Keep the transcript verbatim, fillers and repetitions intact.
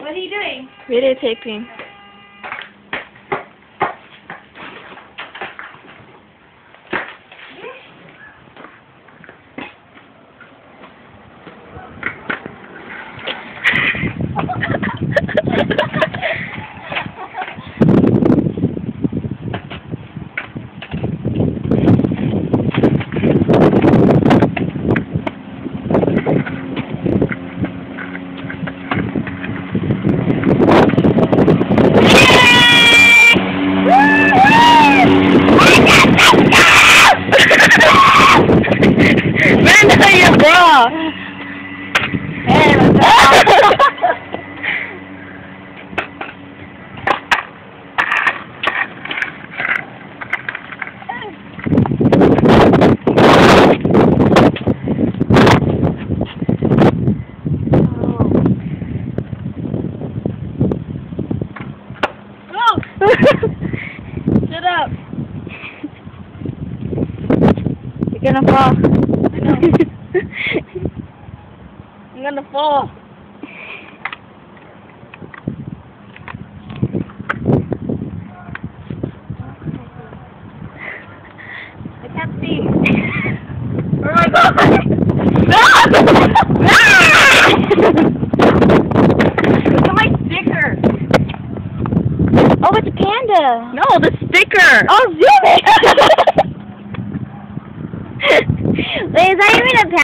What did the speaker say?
What are you doing? Videotaping. Amanda, your bra. Hey, what's up? Shut up. You're gonna fall. I know. I'm gonna fall. I can't see. Oh my god! No! Look at my sticker. Oh, it's a panda. No, the sticker. Oh, zoom it. Wait, is that even a panda?